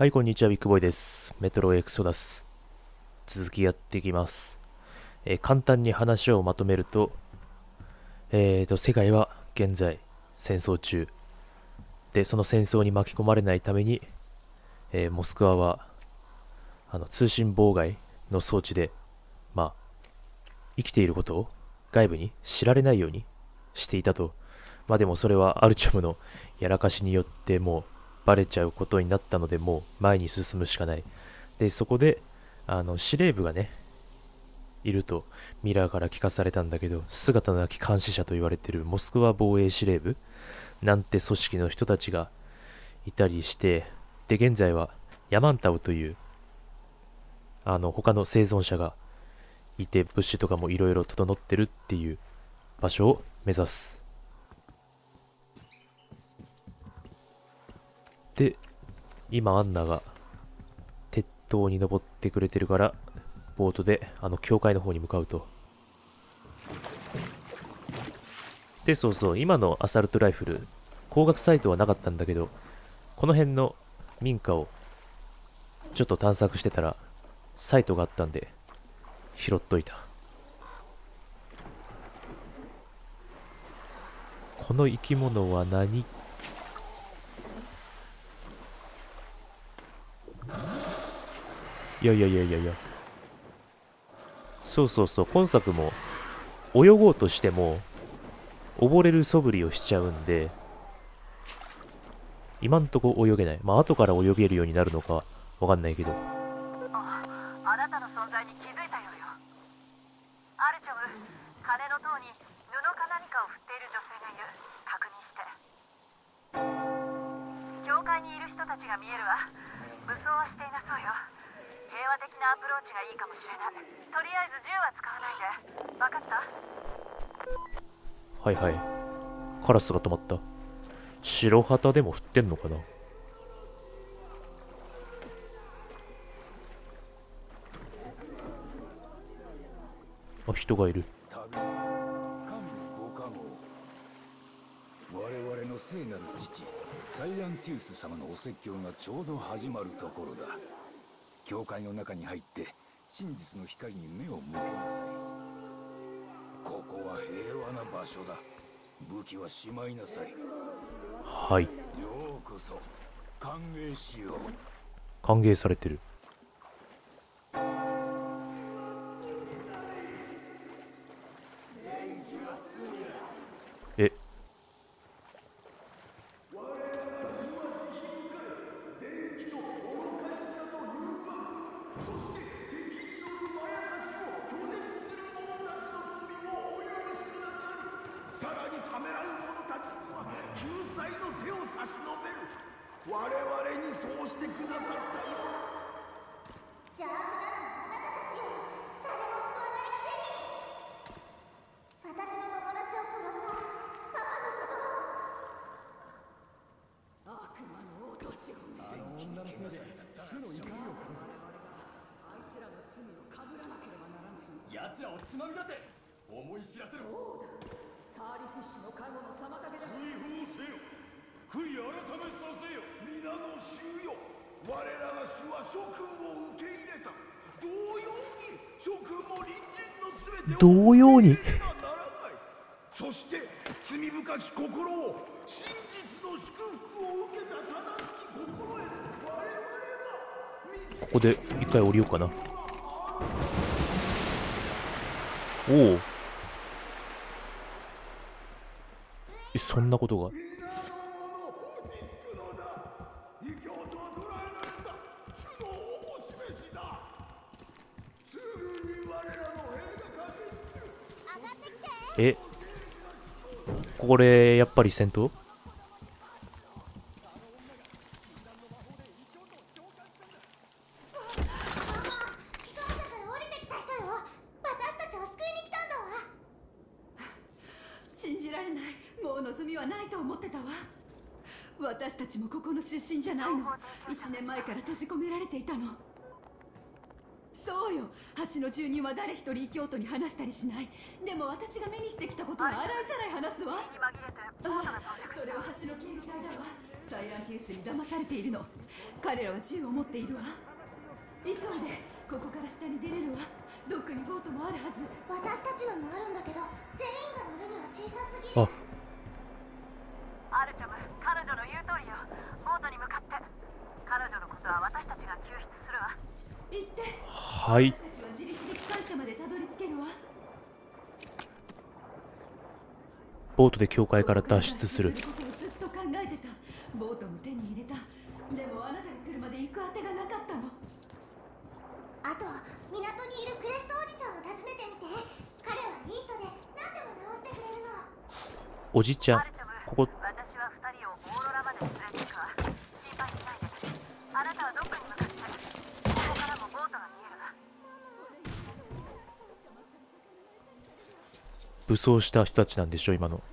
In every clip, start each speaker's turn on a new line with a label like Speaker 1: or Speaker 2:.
Speaker 1: はい、こんにちは、ビッグボーイです。メトロエクソダス。続きやっていきます。簡単に話をまとめると、世界は現在戦争中。で、その戦争に巻き込まれないために、モスクワは通信妨害の装置で、まあ、生きていることを外部に知られないようにしていたと。まあでもそれはアルチョムのやらかしによってもうバレちゃうことになったので、もう前に進むしかない。で、そこで司令部がねいるとミラーから聞かされたんだけど、姿なき監視者と言われているモスクワ防衛司令部なんて組織の人たちがいたりして、で現在はヤマンタウという他の生存者がいて、物資とかもいろいろ整ってるっていう場所を目指す。で、今アンナが鉄塔に登ってくれてるから、ボートで教会の方に向かうと。で、そうそう、今のアサルトライフル光学サイトはなかったんだけど、この辺の民家をちょっと探索してたらサイトがあったんで拾っといた。この生き物は何？いやいやいやいやいや、そうそうそう、今作も泳ごうとしても溺れる素振りをしちゃうんで、今んとこ泳げない。まあ後から泳げるようになるのかわかんないけど。
Speaker 2: あなたの存在に気づいたようよ。アルチョム、鐘の塔に布か何かを振っている女性がいる。確認して。教会にいる人たちが見えるわ。武装はしていなそうよ。平和的なアプローチがいいかもしれない。とりあえず銃は使わないで。分かった？
Speaker 1: はいはい。カラスが止まった。白旗でも振ってんのかな。あ、人がいる。
Speaker 3: 神のご加護。我々の聖なる父サイアンティウス様のお説教がちょうど始まるところだ。教会の中に入って真実の光に目を向けなさい。ここは平和な場所だ。武器はしまいなさい。
Speaker 1: はい、
Speaker 3: ようこそ歓迎しよう。
Speaker 1: 歓迎されてる。え、
Speaker 4: さらにためらう者たちには救済の手を差し伸べる。我々にそうしてくださったよ。
Speaker 5: 邪悪なのはあなたたちよ。誰も救わないくせに。私の友達を殺したパパのことも。
Speaker 2: 悪魔の落としを。
Speaker 3: あの女のせいで主の怒りを感じる。
Speaker 2: あいつらの罪をかぶらなければならない。
Speaker 6: 奴らをつまみ立て思い知らせる。
Speaker 2: そうだ。サーリフィッシュの加護の妨げだ。
Speaker 4: 追放せよ。悔い改めさせよ。皆の衆よ。我らが主は諸君を受け入れた。同様に諸君も隣人のすべてを
Speaker 1: 同様に
Speaker 4: 受け入れねばならない。そして罪深き心を真実の祝福を受けた正しき心へ我々は
Speaker 1: ここで一回降りようかな。おお、そんなことが。え、これやっぱり戦闘？
Speaker 5: 機関車から降りてきた人よ。私たちを救いに来たんだわ。
Speaker 2: 信じられない。もう望みはないと思ってたわ。私たちもここの出身じゃないの。1年前から閉じ込められていたの。そ
Speaker 7: そうよ。橋の住人は誰一人京都に話したりしない。でも私が目にしてきたことは洗いざらい話すわ。
Speaker 2: に紛れてボートが到着。
Speaker 7: それは橋の警備隊だわ。サイランティウスに騙されているの。彼らは銃を持っているわ。急いで、ここから下に出れるわ。どっかにボートもあるはず。
Speaker 5: 私たちのもあるんだけど、全員が乗るには小さすぎる。
Speaker 1: あ、
Speaker 2: アルチョム、彼女の言う通りよ。ボートに向かって。彼女のことは私たちが救出するわ。
Speaker 7: 行って。
Speaker 1: はい。
Speaker 7: 私たちは自力で機関車までたどり着けるわ。
Speaker 1: ボートで教会から脱出する。
Speaker 7: ことをずっと考えてた。ボートも手に入れた。でもあなたが来るまで行く当てがなかったの。
Speaker 5: あと、港にいるクレストおじちゃんを訪ねてみて。彼はいい人で何でも直してくれるの。
Speaker 1: おじちゃん、
Speaker 2: アルチョム、
Speaker 1: ここ
Speaker 2: 私は2人をオーロラまで連れて行くわ。心配しないで。あなたはどっかに向かって。ここからもボートが見えるわ。
Speaker 1: 武装した人たちなんでしょ今の。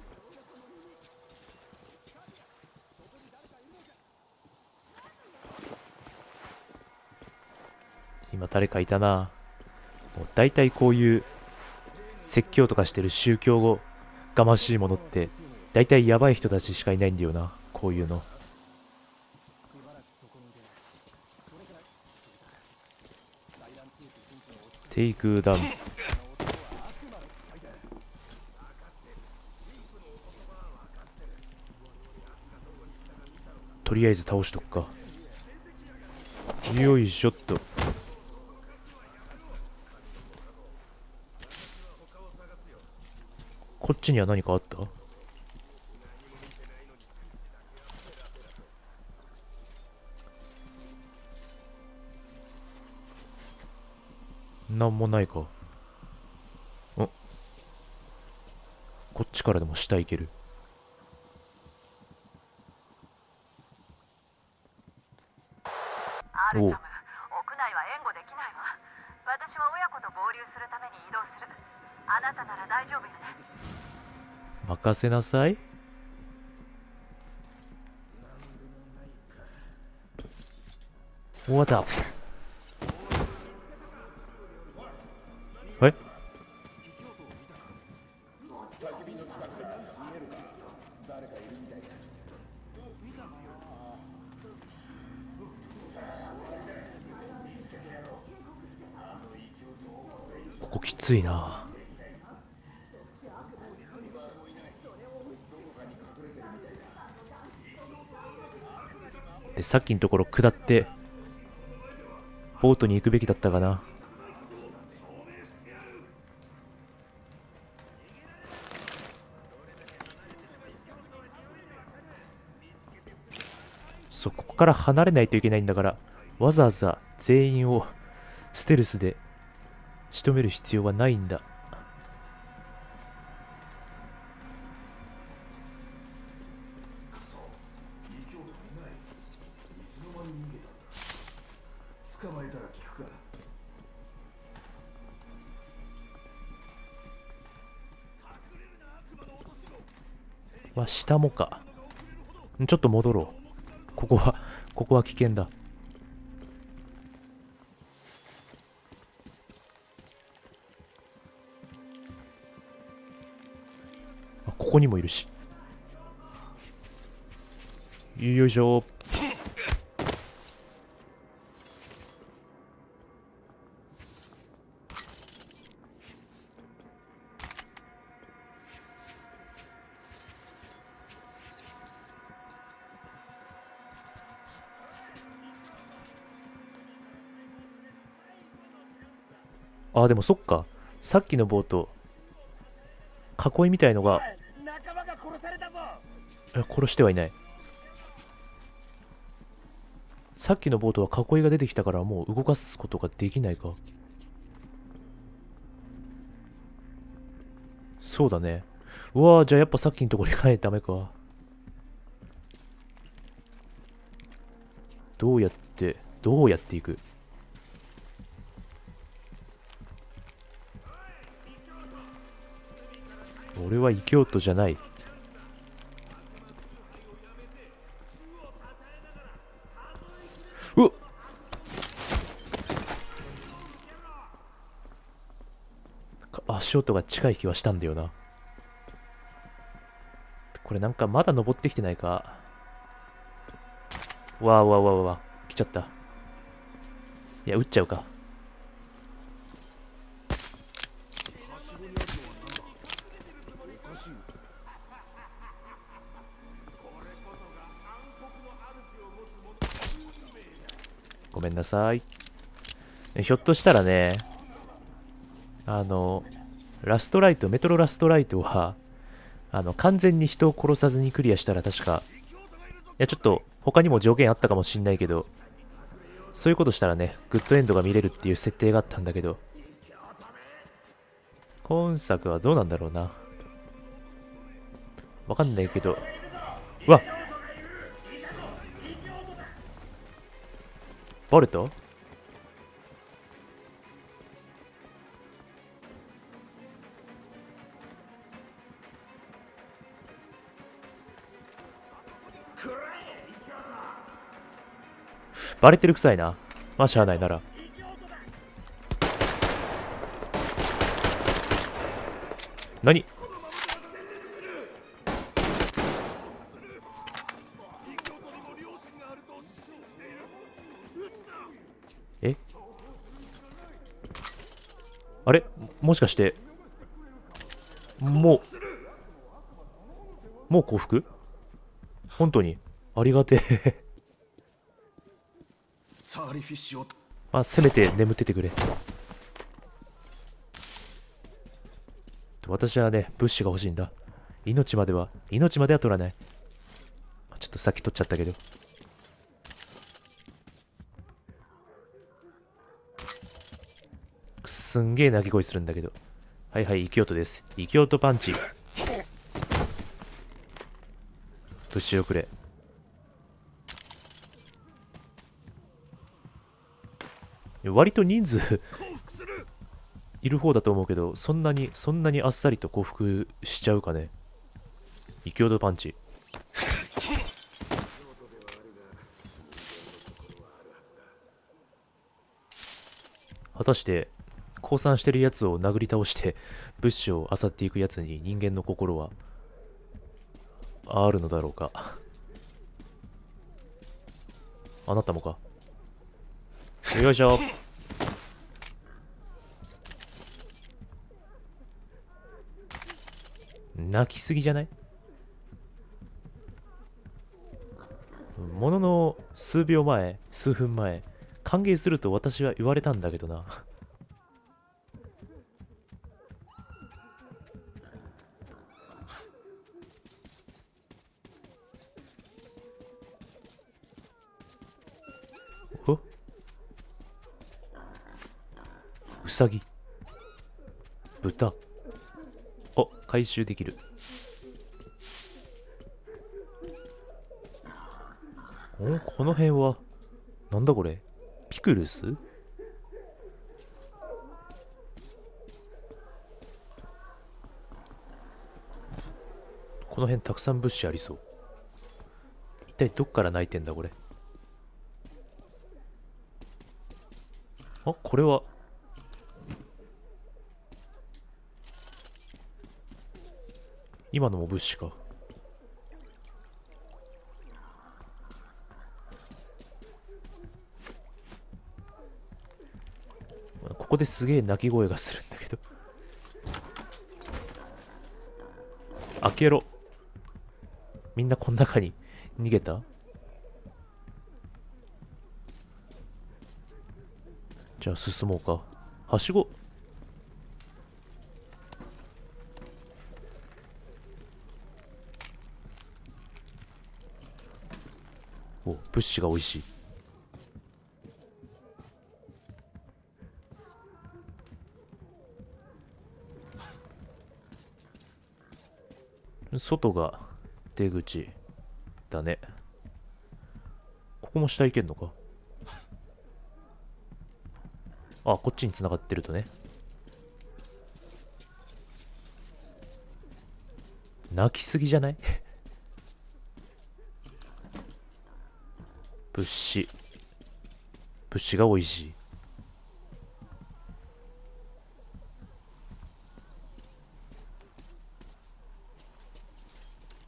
Speaker 1: 今誰かいたな。もう大体こういう説教とかしてる宗教語がましいものって大体やばい人たちしかいないんだよな、こういうの。テイクダウン。とりあえず倒しとくか。よいしょっと。こっちには何かあった？なんもないか。こっちからでも下行ける。
Speaker 2: アルチョム、屋内は援護できないわ。私は親子と合流するために移動する。あなたなら大丈夫よね。
Speaker 1: 任せなさい。終わった。え？ここきついな。で、さっきのところ下ってボートに行くべきだったかな。そう、ここから離れないといけないんだから、わざわざ全員をステルスで仕留める必要はないんだ。
Speaker 4: 捕まえたら聞くか。
Speaker 1: わ、下もか。ちょっと戻ろう。ここは危険だ。あ、ここにもいるし。よいしょ。あ、でもそっか。さっきのボート、囲いみたいのが、
Speaker 6: 仲間が殺されたぞ。
Speaker 1: 殺してはいない。さっきのボートは囲いが出てきたからもう動かすことができないか。そうだね。うわー、じゃあやっぱさっきのところ行かないとダメか。どうやっていく？俺は異教徒じゃない。うっ！ し音が近い気はしたんだよな。これなんかまだ登ってきてないか。わーわーわーわー、来ちゃった。いや、撃っちゃうか。ごめんなさい。ひょっとしたらね、ラストライト、メトロラストライトは、完全に人を殺さずにクリアしたら確か、いや、ちょっと他にも条件あったかもしんないけど、そういうことしたらね、グッドエンドが見れるっていう設定があったんだけど、今作はどうなんだろうな。わかんないけど、うわっ、バレた？バレてるくさいな。まあしゃあないなら。何？え？あれ？もしかしてもう降伏？本当にありがてえ。まあせめて眠っててくれ。私はね、物資が欲しいんだ。命までは取らない。ちょっとさっき取っちゃったけど。すんげえ鳴き声するんだけど。はいはい、生き音です。生き音パンチ。物資をくれ。割と人数いる方だと思うけど、そんなにあっさりと降伏しちゃうかね。生き音パンチ。果たして降参してるやつを殴り倒して物資を漁っていくやつに人間の心はあるのだろうか。あなたもか。よいしょ。泣きすぎじゃない？ものの数分前、歓迎すると私は言われたんだけどな。お？うさぎ、豚。お、回収できる。お、この辺はなんだこれ？ピクルス？この辺たくさん物資ありそう。一体どっから泣いてんだこれ。あ、これは今のも物資か。ここですげえ鳴き声がするんだけど。開けろ。みんなこの中に逃げた？じゃあ進もうか。はしご。お、物資が美味しい。外が出口だね。ここも下行けんのか。あ、こっちに繋がってるとね。泣きすぎじゃない？物資が美味しい。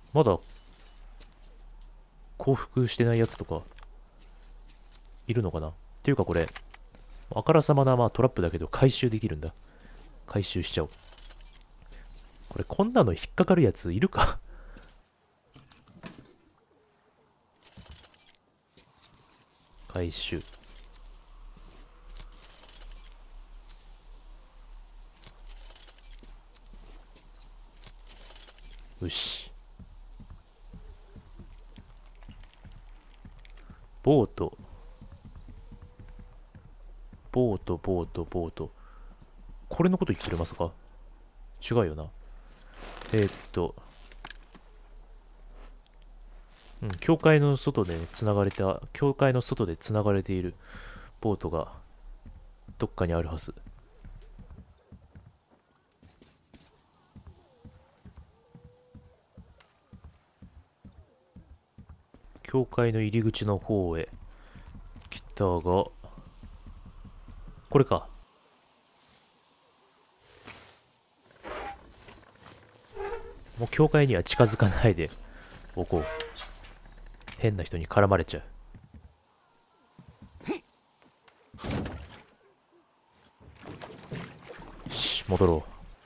Speaker 1: まだ降伏してないやつとかいるのかな。っていうかこれあからさまなトラップだけど回収できるんだ。回収しちゃおう。これこんなの引っかかるやついるか回収。よし。ボート。ボート、ボート、ボート。これのこと言ってるまさか。違うよな。教会の外で繋がれた、教会の外で繋がれているボートがどっかにあるはず。教会の入り口の方へ来たが、これか。もう教会には近づかないでおこう。変な人に絡まれちゃう。し、戻ろう。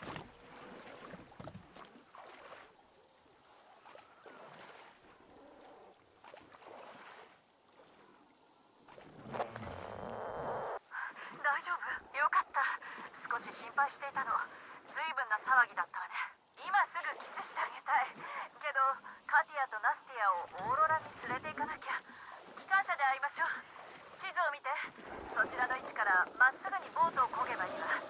Speaker 2: 大丈夫？よかった。少し心配していたの。随分な騒ぎだったわね。今すぐキスしてあげたいけど、カティアとナスティアをオーロラに連れて行かなきゃ。機関車で会いましょう。地図を見て。そちらの位置からまっすぐにボートを漕げばいいわ。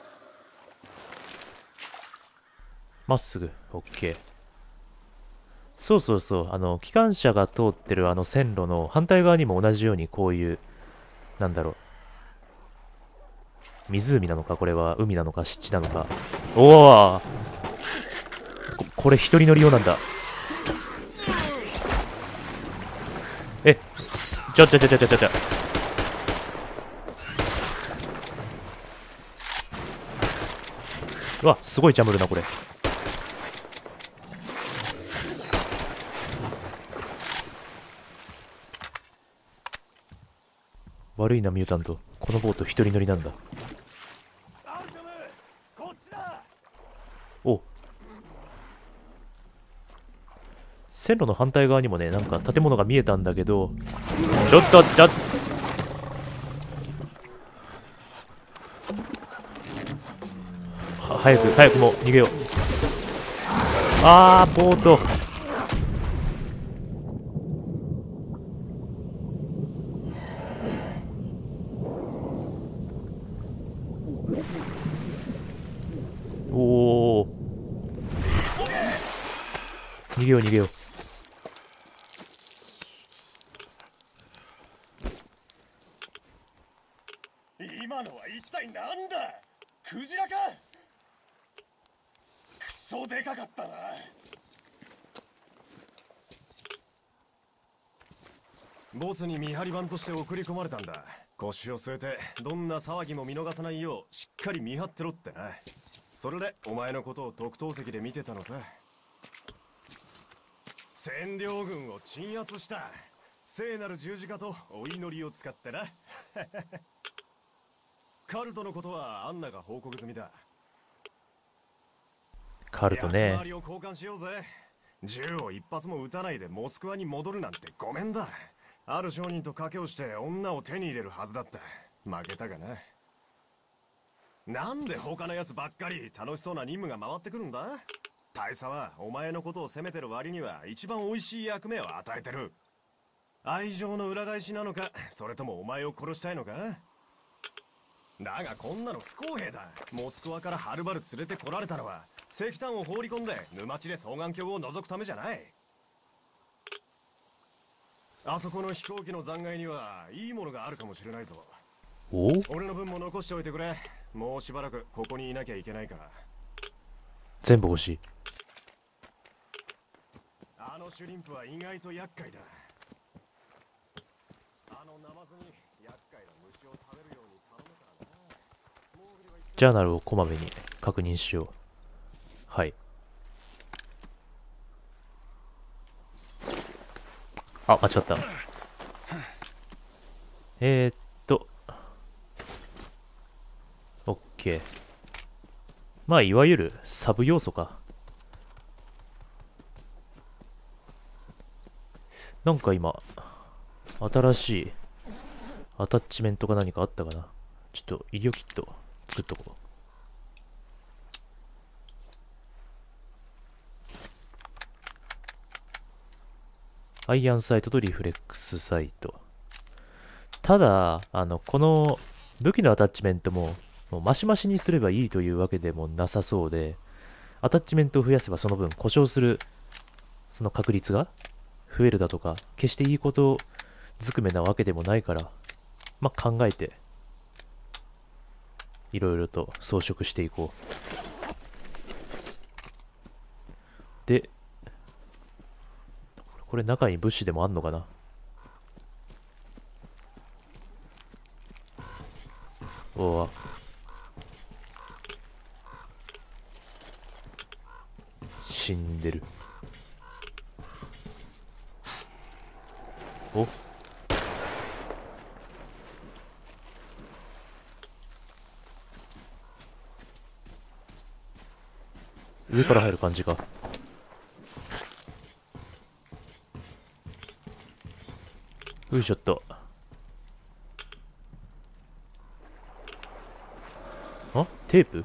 Speaker 1: まっすぐ。オッケー。そうそうそう。機関車が通ってる線路の反対側にも同じようにこういう、なんだろう。湖なのか、これは海なのか、湿地なのか。おお、これ一人乗り用なんだ。え、ちょ。うわ、すごいジャムルな、これ。悪いな、ミュータント。このボート一人乗りなんだ。お、線路の反対側にもね、なんか建物が見えたんだけど、ちょっと、早くもう逃げよう。あー、ボート。おお、逃げよう。
Speaker 4: 今のは一体なんだ？クジラか？クソでかかったな。ボスに見張り番として送り込まれたんだ。腰を据えてどんな騒ぎも見逃さないようしっかり見張ってろってな。それでお前のことを特等席で見てたのさ。占領軍を鎮圧した聖なる十字架とお祈りを使ってな。カルトのことはアンナが報告済みだ。
Speaker 1: カルトね。
Speaker 4: 役割を交換しようぜ。銃を一発も撃たないでモスクワに戻るなんてごめんだ。ある商人と賭けをして女を手に入れるはずだった。負けたがな。なんで他のやつばっかり楽しそうな任務が回ってくるんだ？大佐はお前のことを責めてる割には一番美味しい役目を与えてる。愛情の裏返しなのか、それともお前を殺したいのか？だがこんなの不公平だ。モスクワからはるばる連れてこられたのは石炭を放り込んで沼地で双眼鏡を覗くためじゃない。あそこの飛行機の残骸にはいいものがあるかもしれないぞ。
Speaker 1: お、
Speaker 4: 俺の分も残しておいてくれ。もうしばらくここにいなきゃいけないから。
Speaker 1: 全部欲しい。
Speaker 4: あのシュリンプは意外と厄介だ。あのナマズに厄介な虫を食べるように頼むからな。
Speaker 1: ジャーナルをこまめに確認しよう。はい。 あ、間違った。オッケー。まあ、いわゆるサブ要素か。なんか今、新しいアタッチメントが何かあったかな。ちょっと医療キット作っとこう。アイアンサイトとリフレックスサイト。ただ、この武器のアタッチメントも、もうマシマシにすればいいというわけでもなさそうで、アタッチメントを増やせばその分故障するその確率が増えるだとか、決していいことずくめなわけでもないから、まあ、考えて、いろいろと装飾していこう。で、これ中に物資でもあんのかな。おわ。死んでる。お、上から入る感じか。よいしょっと。あ、テープ？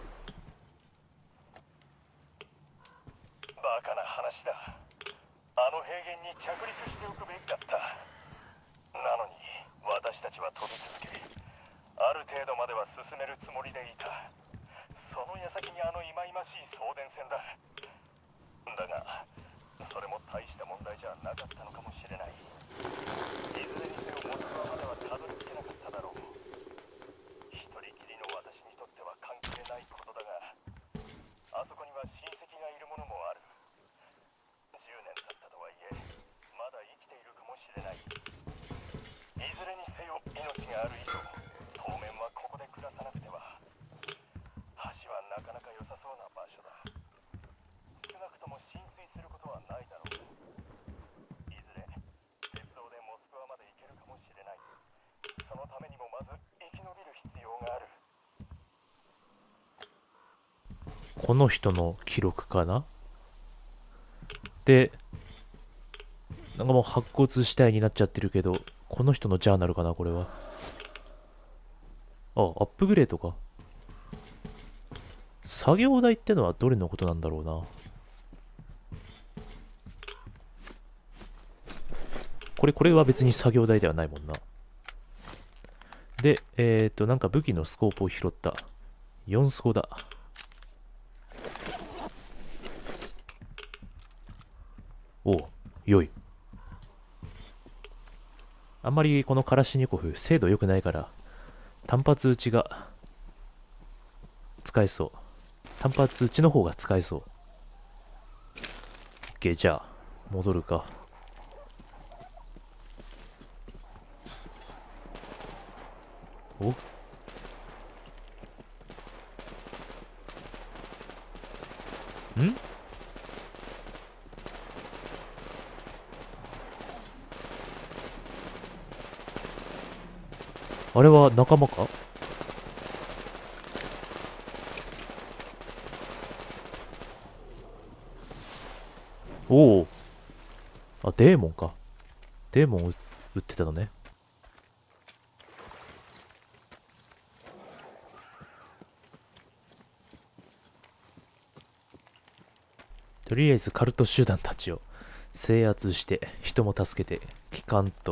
Speaker 4: バカな話だ。あの平原に着陸しておくべきだった。なのに私たちは飛び続け、ある程度までは進めるつもりでいた。その矢先にあの忌々しい送電線だ。だがそれも大した問題じゃなかったのかもしれない。いずれにせよモスクワまではたどり着けなかっただろう。一人きりの私にとっては関係ないことだが、あそこには親戚がいるものもある。10年経ったとはいえまだ生きているかもしれない。いずれにせよ命がある以上、当面はここで暮らさなくては。橋はなかなか良さそうな場所だ。少なくとも浸水することはないだろう。いずれ鉄道でモスクワまで行けるかもしれない。そのためにもまず生き延びる必要がある。
Speaker 1: この人の記録かな。で、なんかもう白骨死体になっちゃってるけど、この人のジャーナルかな、これは。あ、アップグレードか。作業台ってのはどれのことなんだろうな。これは別に作業台ではないもんな。で、なんか武器のスコープを拾った。4スコだ。おう、良い。あんまりこのカラシニコフ精度良くないから単発撃ちが使えそう。単発撃ちの方が使えそう。 OK、 じゃあ戻るか。お、ん？あれは仲間か？おお。あ、デーモンか。デーモンを撃ってたのね。とりあえずカルト集団たちを制圧して人も助けて帰還と。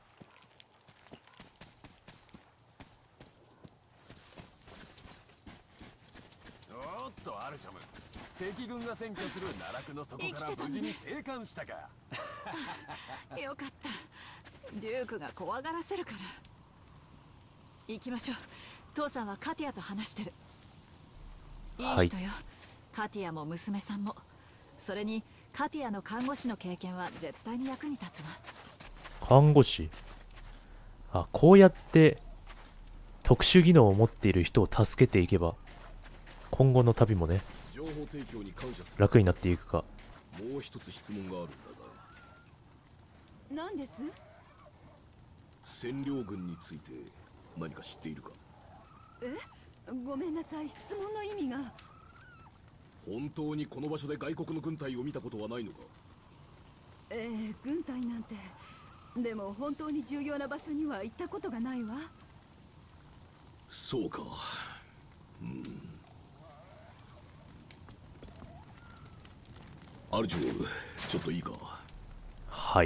Speaker 8: おっとアルチャム、敵軍が占拠する奈落の底から無事に生還したか。
Speaker 7: よかった。デュークが怖がらせるから。行きましょう。父さんはカティアと話してる。いい人よ、カティアも娘さんも。それにカティアの看護師の経験は絶対に役に立つわ。
Speaker 1: 看護師？あ、こうやって特殊技能を持っている人を助けていけば今後の旅もね、
Speaker 8: 情報提供に感謝する。
Speaker 1: 楽になっていくか。
Speaker 8: もう一つ質問があるんだが、
Speaker 7: 何です？
Speaker 8: 占領軍について何か知っているか？
Speaker 7: ごめんなさい、質問の意味が。
Speaker 8: 本当にこの場所で外国の軍隊を見たことはないのか？
Speaker 7: 軍隊なんて。でも本当に重要な場所には行ったことがないわ。
Speaker 8: そうか。アルチョウ、ちょっといいか？
Speaker 1: はい。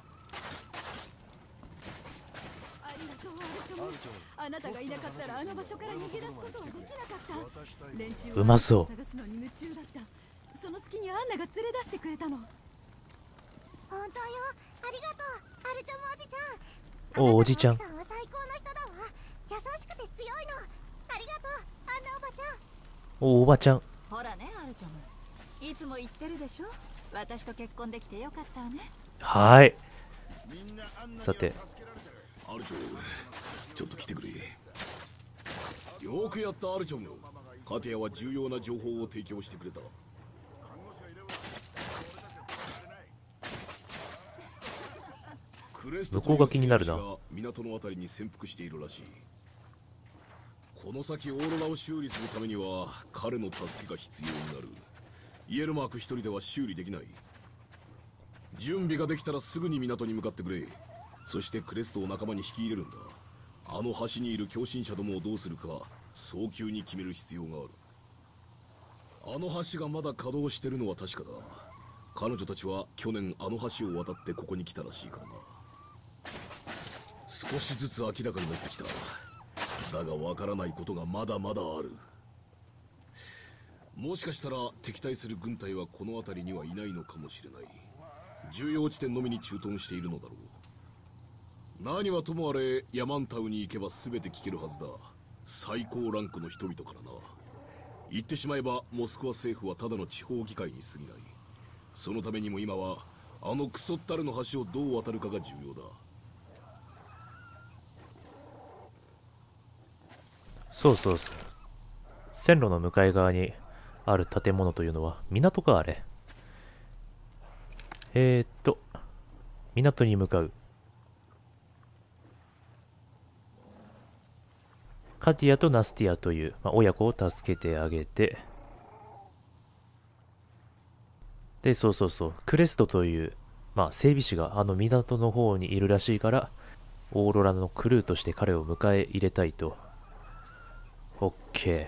Speaker 7: ありがとう、アルチョム。あなたがいなかったらあの場所から逃げ出すことはできなかった。連中は
Speaker 1: うまそう。
Speaker 7: 探すのに夢中だった。その隙にアンナが連れ出してくれたの。
Speaker 5: 本当よ、ありがとう、アルチョムおじちゃん。
Speaker 1: おじちゃん。
Speaker 5: あなたの奥さんは最高の人だわ。優しくて強いの。ありがとう、アンナおばちゃん。
Speaker 1: おばちゃん。
Speaker 7: ほらね、アルチョム。いつも言ってるでしょ。私と結婚できてよかったわね。
Speaker 1: はい。さて、
Speaker 8: アルチョウ、ちょっと来てくれ。よくやった、アルチョム。カティアは重要な情報を提供してくれた。
Speaker 1: 向こうが気になるな。
Speaker 8: 港のあたりに潜伏しているらしい。この先オーロラを修理するためには彼の助けが必要になる。イエルマーク一人では修理できない。準備ができたらすぐに港に向かってくれ。そしてクレストを仲間に引き入れるんだ。あの橋にいる共振者どもをどうするか早急に決める必要がある。あの橋がまだ稼働してるのは確かだ。彼女たちは去年あの橋を渡ってここに来たらしいからな。少しずつ明らかになってきた。だがわからないことがまだまだある。もしかしたら敵対する軍隊はこの辺りにはいないのかもしれない。重要地点のみに駐屯しているのだろう。何はともあれヤマンタウに行けば全て聞けるはずだ。最高ランクの人々からな。言ってしまえばモスクワ政府はただの地方議会に過ぎない。そのためにも今はあのクソったるの橋をどう渡るかが重要だ。
Speaker 1: そうそうそう。線路の向かい側にある建物というのは港か、あれ。港に向かう。カティアとナスティアという、親子を助けてあげて、で、そうそうそう、クレストという、整備士があの港の方にいるらしいから、オーロラのクルーとして彼を迎え入れたいと。オッケー。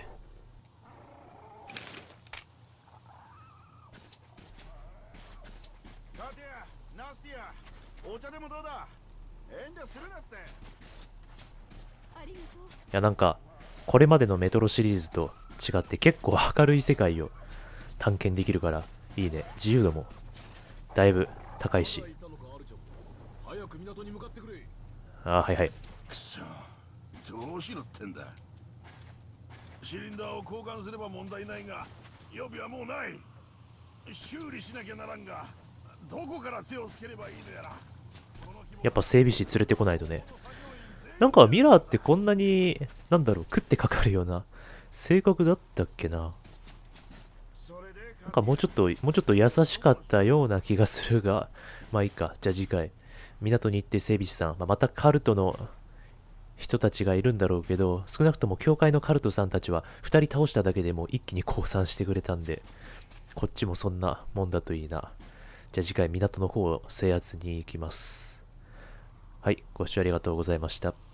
Speaker 4: カティア、ナスティア、お茶でもどうだ？遠慮するなって。
Speaker 7: ありがとう。
Speaker 1: いや、なんか、これまでのメトロシリーズと違って結構明るい世界を探検できるから、いいね。自由度もだいぶ高いし。
Speaker 8: 早く港に向かってくれ。
Speaker 1: はいはい。
Speaker 4: くそ、どうしろってんだ。シリンダーを交換すれば問題ないが、予備はもうない。修理しなきゃならんが、どこから手をつければいいのやら。
Speaker 1: やっぱ整備士連れてこないとね。なんかミラーってこんなに、食ってかかるような性格だったっけな。なんかもうちょっと優しかったような気がするが、まあいいか。じゃあ次回、港に行って整備士さん、またカルトの人たちがいるんだろうけど、少なくとも教会のカルトさんたちは2人倒しただけでも一気に降参してくれたんで、こっちもそんなもんだといいな。じゃあ次回港の方を制圧に行きます。はい、ご視聴ありがとうございました。